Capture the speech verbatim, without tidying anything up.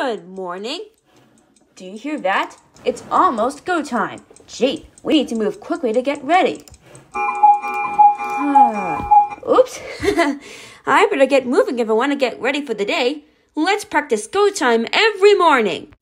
Good morning. Do you hear that? It's almost go time. Gee, we need to move quickly to get ready. Oops. I better get moving if I want to get ready for the day. Let's practice go time every morning.